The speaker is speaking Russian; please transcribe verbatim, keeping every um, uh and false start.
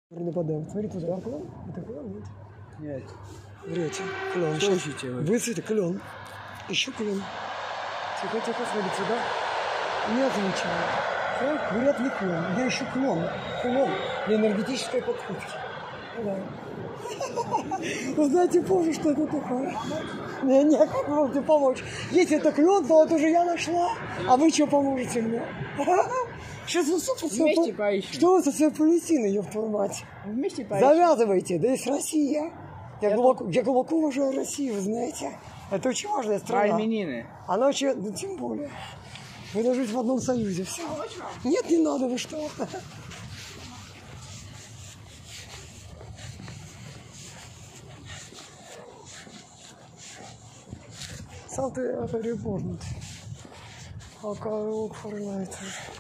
Нападаем. Смотри туда, клон. Это клон, нет? Нет. Врете. Клон. Что ищете вы? Выцвети клон. Еще клон. Тихо, тихо, смотри сюда. Нет ничего. Так, говорят, не клон. Я ищу клон. Клон для энергетической подкрутки. Да. Вы знаете, позже, что это такое? Не, не, как вы можете помочь? Если это клон, то вот уже я нашла. А вы что поможете мне? Что за супер? Вместе поищем. Что вы со своей Палестиной, ёб твою мать? Вместе поищем. Завязывайте, да есть Россия. Я, Я глубоко, тут... я глубоко уважаю Россию, вы знаете. Это очень важная страна. Именины. Она очень, ну тем более. Вы должны жить в одном союзе, все. Нет, не надо, вы что? Something very important. I'll call you for later.